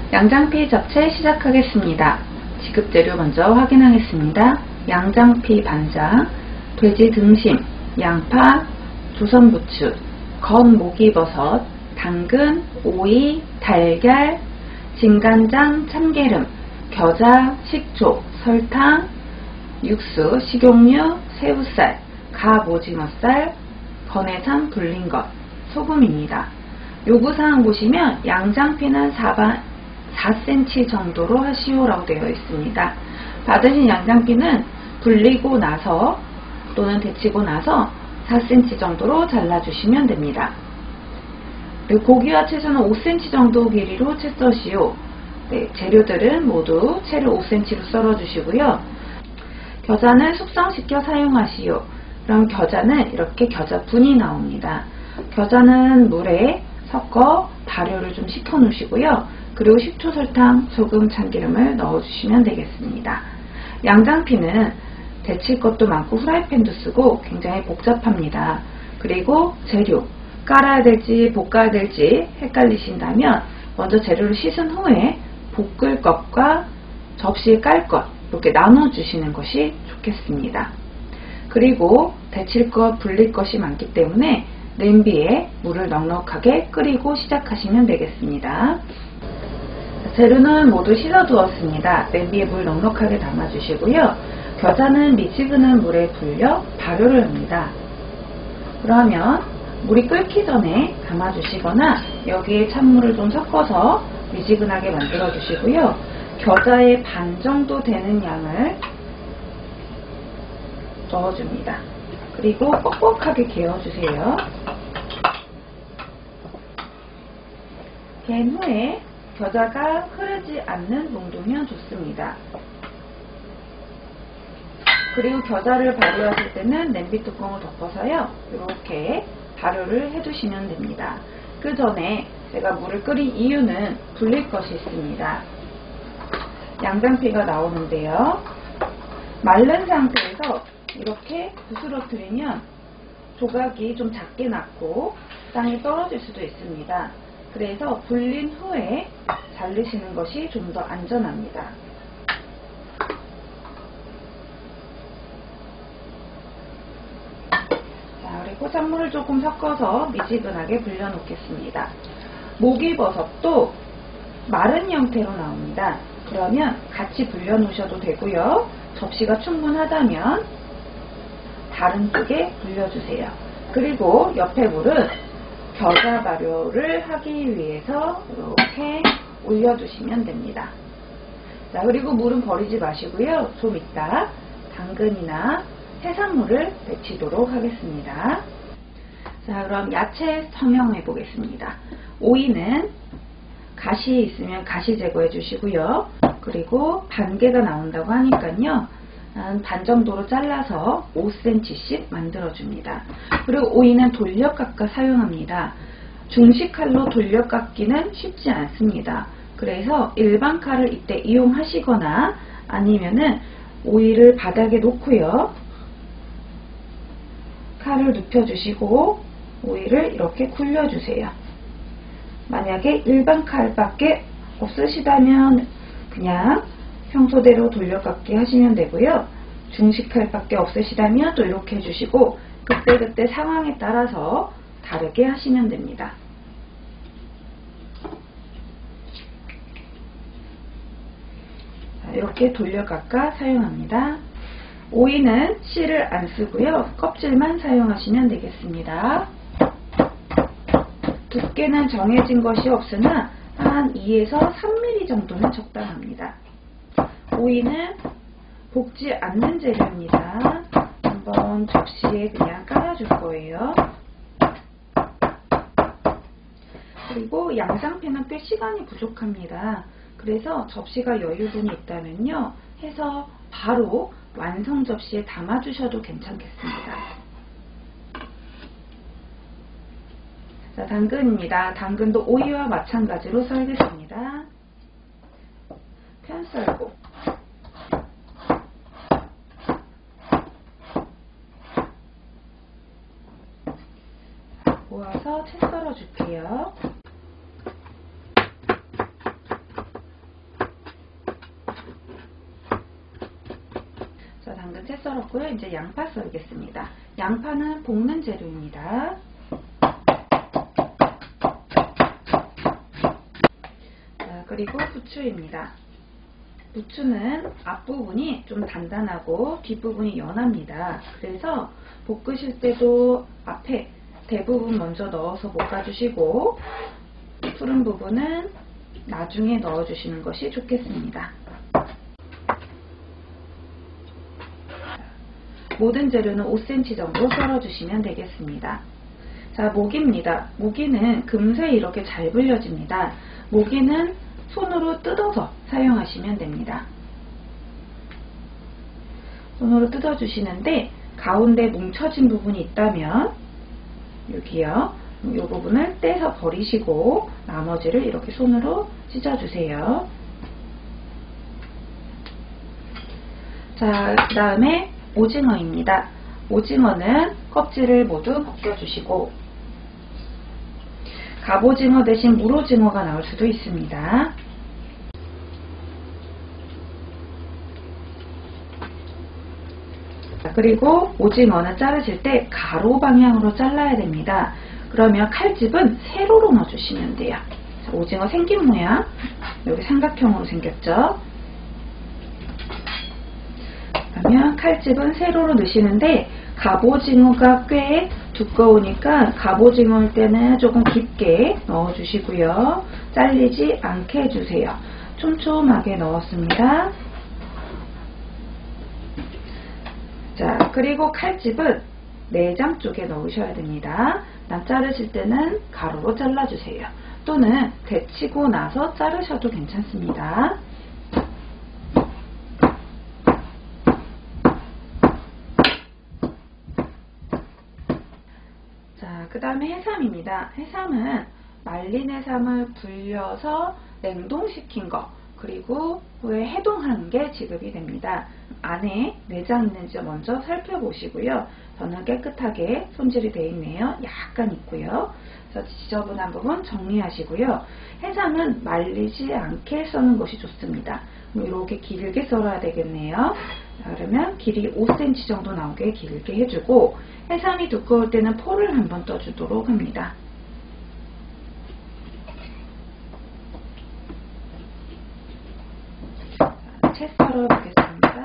양장피 잡채 시작하겠습니다. 지급재료 먼저 확인하겠습니다. 양장피 반장, 돼지 등심, 양파, 조선부추, 건모기버섯, 당근, 오이, 달걀, 진간장, 참기름, 겨자, 식초, 설탕, 육수, 식용유, 새우살, 갑오징어살, 건해산 불린 것, 소금입니다. 요구사항 보시면 양장피는 4cm 정도로 하시오라고 되어 있습니다. 받으신 양장피는 불리고 나서 또는 데치고 나서 4cm 정도로 잘라주시면 됩니다. 그리고 고기와 채소는 5cm 정도 길이로 채 써시오. 재료들은 모두 채를 5cm로 썰어주시고요. 겨자는 숙성시켜 사용하시오. 그럼 겨자는 이렇게 겨자분이 나옵니다. 겨자는 물에 섞어 발효를 좀 시켜 놓으시고요. 그리고 식초, 설탕, 소금, 참기름을 넣어주시면 되겠습니다. 양장피는 데칠 것도 많고 프라이팬도 쓰고 굉장히 복잡합니다. 그리고 재료, 깔아야 될지 볶아야 될지 헷갈리신다면 먼저 재료를 씻은 후에 볶을 것과 접시에 깔 것 이렇게 나눠주시는 것이 좋겠습니다. 그리고 데칠 것, 불릴 것이 많기 때문에 냄비에 물을 넉넉하게 끓이고 시작하시면 되겠습니다. 재료는 모두 씻어두었습니다. 냄비에 물 넉넉하게 담아주시고요. 겨자는 미지근한 물에 불려 발효를 합니다. 그러면 물이 끓기 전에 담아주시거나 여기에 찬물을 좀 섞어서 미지근하게 만들어 주시고요. 겨자의 반 정도 되는 양을 넣어줍니다. 그리고 뻑뻑하게 개어주세요. 갠 후에 겨자가 흐르지 않는 정도면 좋습니다. 그리고 겨자를 발효하실 때는 냄비 뚜껑을 덮어서요. 이렇게 발효를 해두시면 됩니다. 그 전에 제가 물을 끓인 이유는 불릴 것이 있습니다. 양장피가 나오는데요. 마른 상태에서 이렇게 부스러뜨리면 조각이 좀 작게 났고 땅에 떨어질 수도 있습니다. 그래서 불린 후에 자르시는 것이 좀 더 안전합니다. 자, 그리고 찬물을 조금 섞어서 미지근하게 불려 놓겠습니다. 목이버섯도 마른 형태로 나옵니다. 그러면 같이 불려 놓으셔도 되고요. 접시가 충분하다면 다른 쪽에 불려주세요. 그리고 옆에 물은 겨자 발효를 하기 위해서 이렇게 올려주시면 됩니다. 자, 그리고 물은 버리지 마시고요. 좀 이따 당근이나 해산물을 데치도록 하겠습니다. 자, 그럼 야채 성형해 보겠습니다. 오이는 가시 있으면 가시 제거해 주시고요. 그리고 반개가 나온다고 하니까요. 한 반 정도로 잘라서 5cm씩 만들어줍니다. 그리고 오이는 돌려깎아 사용합니다. 중식칼로 돌려깎기는 쉽지 않습니다. 그래서 일반 칼을 이때 이용하시거나 아니면은 오이를 바닥에 놓고요. 칼을 눕혀주시고 오이를 이렇게 굴려주세요. 만약에 일반 칼밖에 없으시다면 그냥 평소대로 돌려깎기 하시면 되고요. 중식칼밖에 없으시다면 또 이렇게 해주시고 그때그때 상황에 따라서 다르게 하시면 됩니다. 자, 이렇게 돌려깎아 사용합니다. 오이는 씨를 안 쓰고요. 껍질만 사용하시면 되겠습니다. 두께는 정해진 것이 없으나 한 2에서 3mm 정도는 적당합니다. 오이는 볶지 않는 재료입니다. 한번 접시에 그냥 깔아줄 거예요. 그리고 양장피는 꽤 시간이 부족합니다. 그래서 접시가 여유분이 있다면요. 해서 바로 완성 접시에 담아주셔도 괜찮겠습니다. 자, 당근입니다. 당근도 오이와 마찬가지로 썰겠습니다. 편 썰고 모아서 채 썰어 줄게요. 썰었고요. 이제 양파 썰겠습니다. 양파는 볶는 재료입니다. 자, 그리고 부추입니다. 부추는 앞부분이 좀 단단하고 뒷부분이 연합니다. 그래서 볶으실 때도 앞에 대부분 먼저 넣어서 볶아주시고 푸른 부분은 나중에 넣어주시는 것이 좋겠습니다. 모든 재료는 5cm 정도 썰어주시면 되겠습니다. 자, 모기입니다. 모기는 금세 이렇게 잘 불려집니다. 모기는 손으로 뜯어서 사용하시면 됩니다. 손으로 뜯어주시는데 가운데 뭉쳐진 부분이 있다면 여기요. 이 부분을 떼서 버리시고 나머지를 이렇게 손으로 찢어주세요. 자, 그 다음에 오징어입니다. 오징어는 껍질을 모두 벗겨주시고 갑오징어 대신 물오징어가 나올 수도 있습니다. 그리고 오징어는 자르실 때 가로 방향으로 잘라야 됩니다. 그러면 칼집은 세로로 넣어주시면 돼요. 자, 오징어 생긴 모양 여기 삼각형으로 생겼죠. 그러면 칼집은 세로로 넣으시는데 갑오징어가 꽤 두꺼우니까 갑오징어일 때는 조금 깊게 넣어주시고요. 잘리지 않게 해주세요. 촘촘하게 넣었습니다. 자, 그리고 칼집은 내장 쪽에 넣으셔야 됩니다. 자르실 때는 가로로 잘라주세요. 또는 데치고 나서 자르셔도 괜찮습니다. 자, 그 다음에 해삼입니다. 해삼은 말린 해삼을 불려서 냉동시킨 거 그리고 후에 해동한 게 지급이 됩니다. 안에 내장 있는지 먼저 살펴보시고요. 저는 깨끗하게 손질이 되어 있네요. 약간 있고요. 그래서 지저분한 부분 정리하시고요. 해삼은 말리지 않게 써는 것이 좋습니다. 이렇게 길게 썰어야 되겠네요. 자, 그러면 길이 5cm 정도 나오게 길게 해주고 해삼이 두꺼울 때는 포를 한번 떠주도록 합니다. 채 썰어 보겠습니다.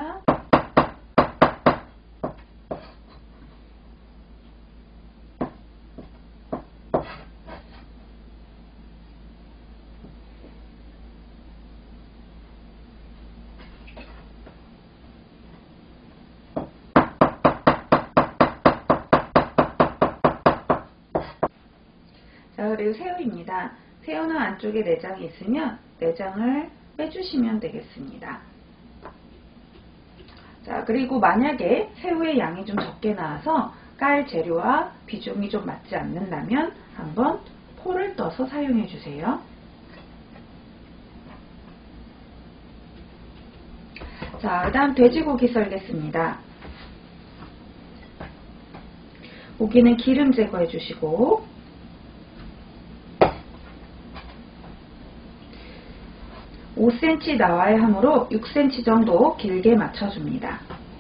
자, 그리고 새우입니다. 새우는 안쪽에 내장이 있으면 내장을 빼주시면 되겠습니다. 자, 그리고 만약에 새우의 양이 좀 적게 나와서 깔 재료와 비중이 좀 맞지 않는다면 한번 포를 떠서 사용해 주세요. 자, 그 다음 돼지고기 썰겠습니다. 고기는 기름 제거해 주시고 5cm 나와야 하므로 6cm 정도 길게 맞춰줍니다.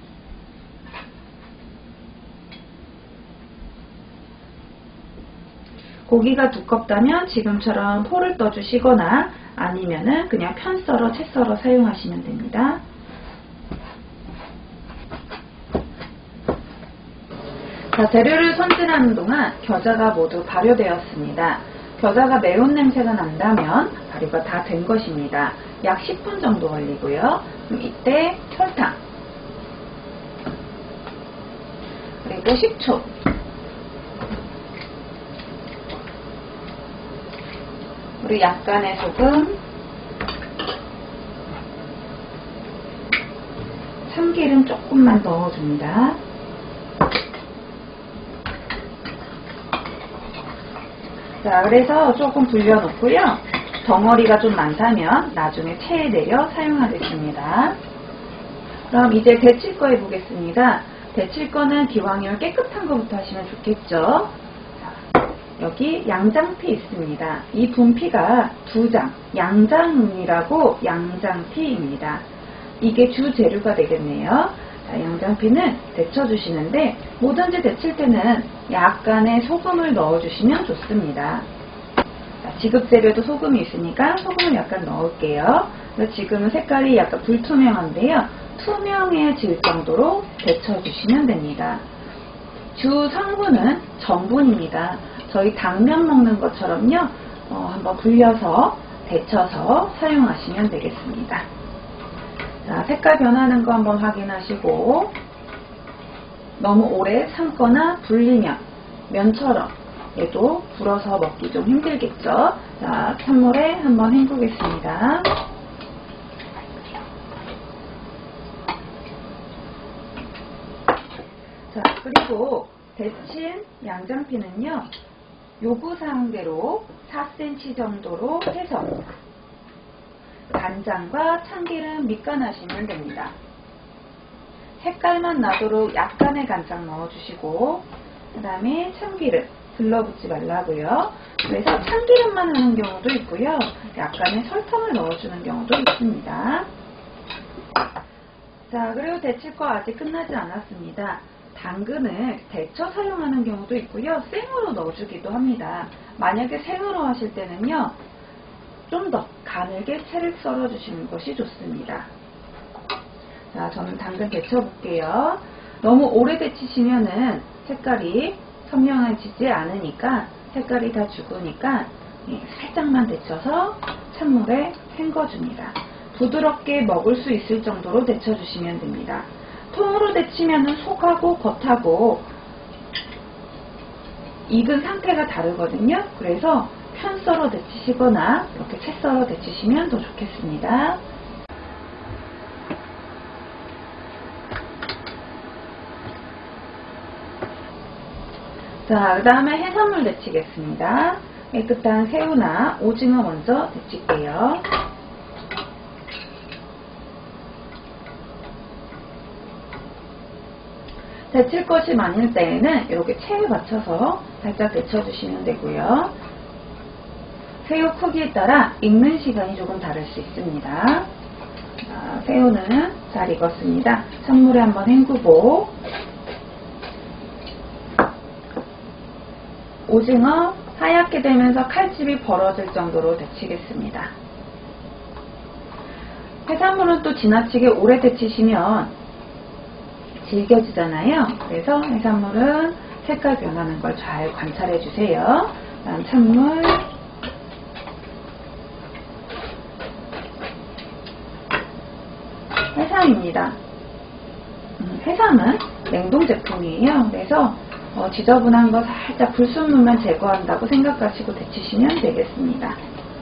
고기가 두껍다면 지금처럼 포를 떠주시거나 아니면은 그냥 편 썰어, 채 썰어 사용하시면 됩니다. 자, 재료를 손질하는 동안 겨자가 모두 발효되었습니다. 겨자가 매운 냄새가 난다면 발효가 다 된 것입니다. 약 10분 정도 걸리고요. 그럼 이때 설탕 그리고 식초 그리고 약간의 소금 참기름 조금만 넣어줍니다. 자, 그래서 조금 불려놓고요. 덩어리가 좀 많다면 나중에 체에 내려 사용하겠습니다. 그럼 이제 데칠 거 해보겠습니다. 데칠 거는 기왕이면 깨끗한 거부터 하시면 좋겠죠. 자, 여기 양장피 있습니다. 이 분피가 2장, 양장이라고 양장피입니다. 이게 주 재료가 되겠네요. 자, 자, 양장피는 데쳐주시는데 뭐든지 데칠 때는 약간의 소금을 넣어주시면 좋습니다. 자, 지급재료도 소금이 있으니까 소금을 약간 넣을게요. 지금은 색깔이 약간 불투명한데요. 투명해질 정도로 데쳐주시면 됩니다. 주 성분은 전분입니다. 저희 당면 먹는 것처럼요. 한번 불려서 데쳐서 사용하시면 되겠습니다. 자, 색깔 변하는 거 한번 확인하시고 너무 오래 삶거나 불리면 면처럼 얘도 불어서 먹기 좀 힘들겠죠. 자, 찬물에 한번 헹구겠습니다. 자, 그리고 데친 양장피는요, 요구사항대로 4cm 정도로 해서 간장과 참기름 밑간하시면 됩니다. 색깔만 나도록 약간의 간장 넣어주시고, 그 다음에 참기름 들러붙지 말라고요. 그래서 참기름만 하는 경우도 있고요, 약간의 설탕을 넣어주는 경우도 있습니다. 자, 그리고 데칠 거 아직 끝나지 않았습니다. 당근을 데쳐 사용하는 경우도 있고요, 생으로 넣어주기도 합니다. 만약에 생으로 하실 때는요, 좀 더 가늘게 채를 썰어주시는 것이 좋습니다. 자, 저는 당근 데쳐볼게요. 너무 오래 데치시면은 색깔이 선명해지지 않으니까, 색깔이 다 죽으니까 살짝만 데쳐서 찬물에 헹궈줍니다. 부드럽게 먹을 수 있을 정도로 데쳐주시면 됩니다. 통으로 데치면은 속하고 겉하고 익은 상태가 다르거든요. 그래서 편 썰어 데치시거나 이렇게 채 썰어 데치시면 더 좋겠습니다. 자, 그 다음에 해산물 데치겠습니다. 깨끗한 새우나 오징어 먼저 데칠게요. 데칠 것이 많을 때에는 이렇게 체에 맞춰서 살짝 데쳐주시면 되고요. 새우 크기에 따라 익는 시간이 조금 다를 수 있습니다. 자, 새우는 잘 익었습니다. 찬물에 한번 헹구고, 오징어 하얗게 되면서 칼집이 벌어질 정도로 데치겠습니다. 해산물은 또 지나치게 오래 데치시면 질겨지잖아요. 그래서 해산물은 색깔 변하는 걸 잘 관찰해 주세요. 다음 찬물, 해삼입니다. 해삼은 냉동 제품이에요. 그래서 지저분한 거 살짝 불순물만 제거한다고 생각하시고 데치시면 되겠습니다.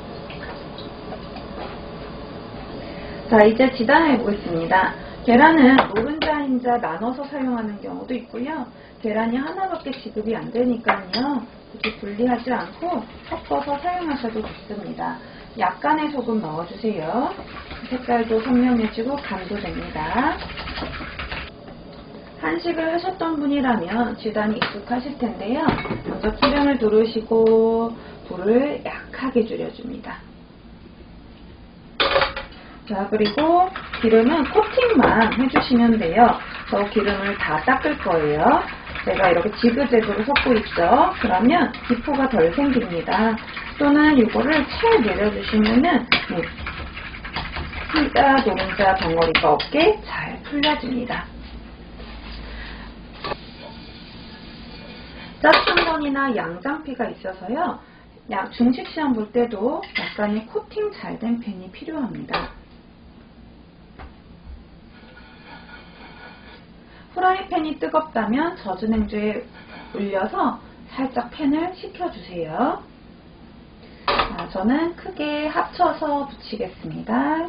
자, 이제 지단해 보겠습니다. 계란은 노른자, 흰자 나눠서 사용하는 경우도 있고요. 계란이 하나밖에 지급이 안 되니까요, 굳이 분리하지 않고 섞어서 사용하셔도 좋습니다. 약간의 소금 넣어주세요. 색깔도 선명해지고 간도 됩니다. 한식을 하셨던 분이라면 지단이 익숙하실 텐데요. 먼저 기름을 두르시고 불을 약하게 줄여줍니다. 자, 그리고 기름은 코팅만 해주시면 돼요. 저 기름을 다 닦을 거예요. 제가 이렇게 지그재그로 섞고 있죠. 그러면 기포가 덜 생깁니다. 또는 이거를 채 내려주시면은 흰자, 노른자 덩어리가 없게 잘 풀려집니다. 짭순건이나 양장피가 있어서요, 중식 시험 볼 때도 약간의 코팅 잘 된 팬이 필요합니다. 프라이팬이 뜨겁다면 젖은 행주에 올려서 살짝 팬을 식혀주세요. 자, 저는 크게 합쳐서 붙이겠습니다.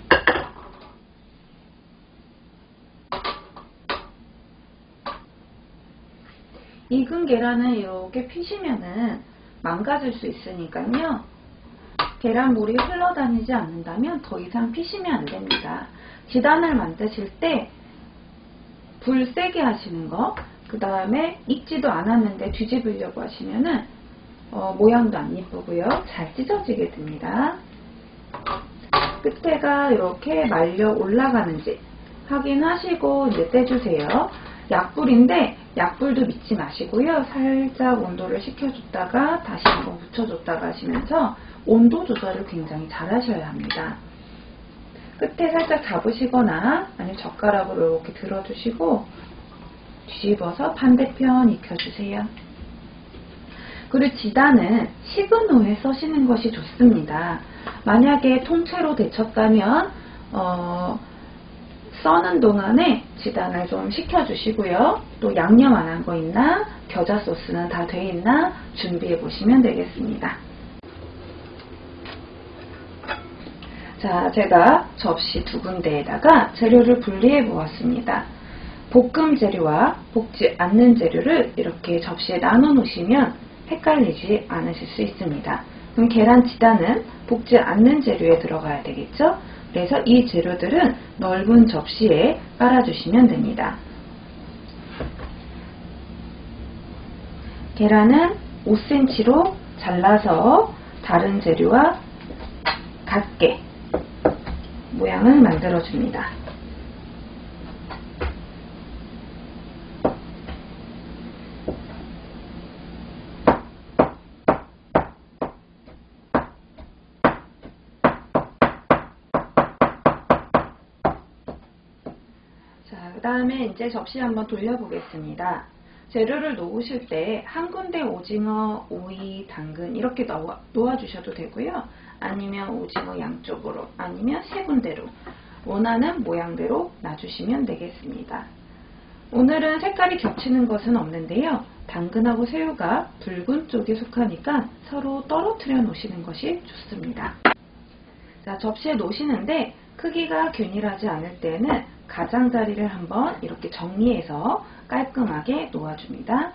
익은 계란을 이렇게 피시면은 망가질 수 있으니까요. 계란물이 흘러다니지 않는다면 더 이상 피시면 안 됩니다. 지단을 만드실 때 불 세게 하시는 거, 그 다음에 익지도 않았는데 뒤집으려고 하시면은 모양도 안 예쁘고요. 잘 찢어지게 됩니다. 끝에가 이렇게 말려 올라가는지 확인하시고 이제 떼주세요. 약불인데 약불도 믿지 마시고요. 살짝 온도를 식혀줬다가 다시 한번 묻혀줬다가 하시면서 온도 조절을 굉장히 잘 하셔야 합니다. 끝에 살짝 잡으시거나 아니면 젓가락으로 이렇게 들어주시고 뒤집어서 반대편 익혀주세요. 그리고 지단은 식은 후에 써시는 것이 좋습니다. 만약에 통째로 데쳤다면 써는 동안에 지단을 좀 식혀주시고요. 또 양념 안 한 거 있나, 겨자 소스는 다 돼 있나 준비해 보시면 되겠습니다. 자, 제가 접시 두 군데에다가 재료를 분리해 보았습니다. 볶음 재료와 볶지 않는 재료를 이렇게 접시에 나눠 놓으시면 헷갈리지 않으실 수 있습니다. 그럼 계란 지단은 볶지 않는 재료에 들어가야 되겠죠? 그래서 이 재료들은 넓은 접시에 깔아주시면 됩니다. 계란은 5cm로 잘라서 다른 재료와 같게 모양을 만들어줍니다. 자, 그 다음에 이제 접시 한번 돌려보겠습니다. 재료를 놓으실 때 한 군데 오징어, 오이, 당근 이렇게 놓아주셔도 되고요. 아니면 오징어 양쪽으로, 아니면 세 군데로 원하는 모양대로 놔주시면 되겠습니다. 오늘은 색깔이 겹치는 것은 없는데요. 당근하고 새우가 붉은 쪽에 속하니까 서로 떨어뜨려 놓으시는 것이 좋습니다. 자, 접시에 놓으시는데 크기가 균일하지 않을 때는 가장자리를 한번 이렇게 정리해서 깔끔하게 놓아줍니다.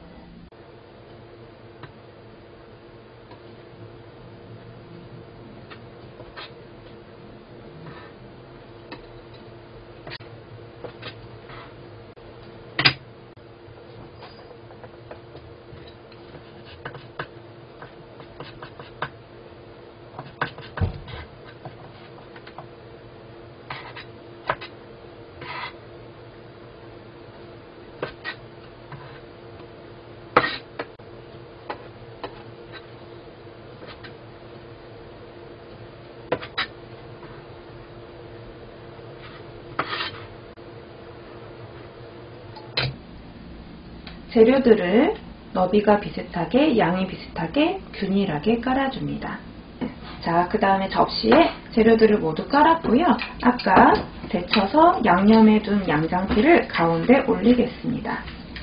재료들을 너비가 비슷하게, 양이 비슷하게 균일하게 깔아줍니다. 자, 그 다음에 접시에 재료들을 모두 깔았고요. 아까 데쳐서 양념해 둔 양장피를 가운데 올리겠습니다.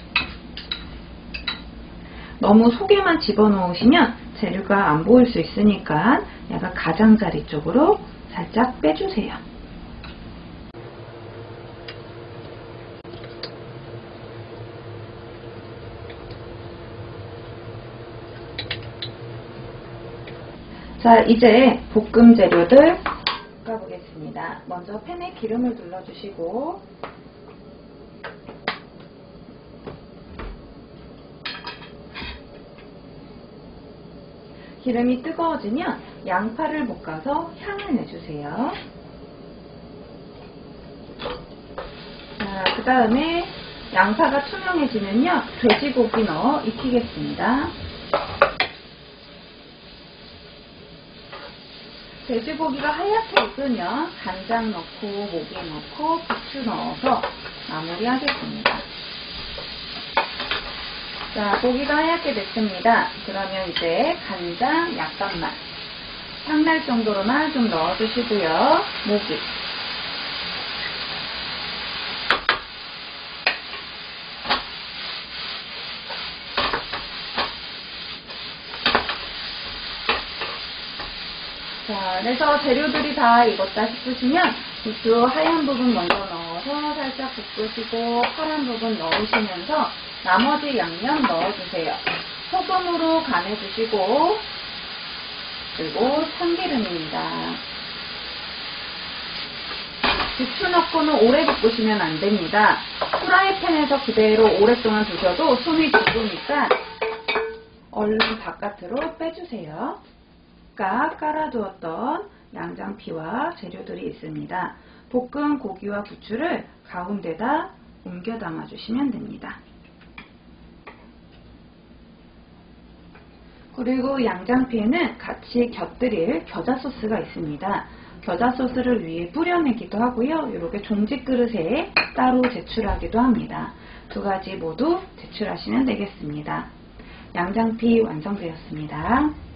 너무 속에만 집어넣으시면 재료가 안 보일 수 있으니까 약간 가장자리 쪽으로 살짝 빼주세요. 자, 이제 볶음 재료들 볶아보겠습니다. 먼저 팬에 기름을 둘러주시고 기름이 뜨거워지면 양파를 볶아서 향을 내주세요. 자, 그 다음에 양파가 투명해지면요, 돼지고기 넣어 익히겠습니다. 돼지고기가 하얗게 익으면 간장 넣고 모기 넣고 부추 넣어서 마무리하겠습니다. 자, 고기가 하얗게 됐습니다. 그러면 이제 간장 약간만, 향날 정도로만 좀 넣어주시고요. 모기, 자, 그래서 재료들이 다 익었다 싶으시면 부추 하얀 부분 먼저 넣어서 살짝 볶으시고 파란 부분 넣으시면서 나머지 양념 넣어주세요. 소금으로 간해주시고, 그리고 참기름입니다. 부추 넣고는 오래 볶으시면 안 됩니다. 프라이팬에서 그대로 오랫동안 두셔도 손이 죽으니까 얼른 바깥으로 빼주세요. 아까 깔아두었던 양장피와 재료들이 있습니다. 볶은 고기와 부추를 가운데다 옮겨 담아주시면 됩니다. 그리고 양장피에는 같이 곁들일 겨자 소스가 있습니다. 겨자 소스를 위에 뿌려내기도 하고요. 이렇게 종지 그릇에 따로 제출하기도 합니다. 두 가지 모두 제출하시면 되겠습니다. 양장피 완성되었습니다.